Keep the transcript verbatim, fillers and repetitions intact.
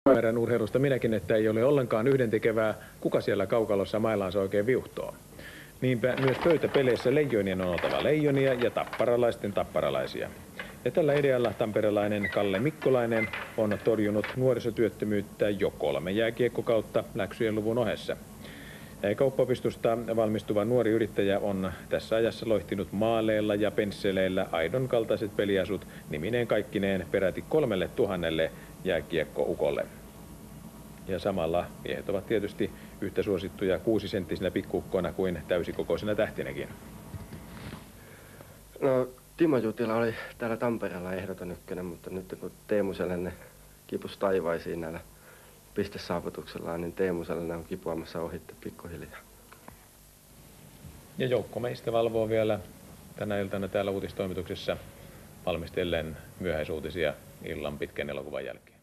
Ymmärrän urheilusta minäkin, että ei ole ollenkaan yhdentekevää, kuka siellä kaukalossa mailaansa oikein viuhtoo. Niinpä myös pöytäpeleissä leijonien on oltava leijonia ja tapparalaisten tapparalaisia. Ja tällä idealla tamperelainen Kalle Mikkolainen on torjunut nuorisotyöttömyyttä jo kolme jääkiekkokautta läksyjen luvun ohessa. Kauppaopistosta valmistuva nuori yrittäjä on tässä ajassa loihtinut maaleilla ja pensseleillä aidon kaltaiset peliasut nimineen kaikkineen peräti kolmelle tuhannelle jääkiekkoukolle. Ja samalla miehet ovat tietysti yhtä suosittuja kuusisenttisinä pikkuukkoina kuin täysikokoisina tähtinäkin. No, Timo Jutila oli täällä Tampereella ehdoton ykkönen, mutta nyt kun Teemu Selänne kipusi taivaisiin näillä pistesaavutuksellaan, niin Teemu Selänne on kipuamassa ohitte pikkuhiljaa. Ja joukko meistä valvoo vielä tänä iltana täällä uutistoimituksessa valmistellen myöhäisuutisia illan pitkän elokuvan jälkeen.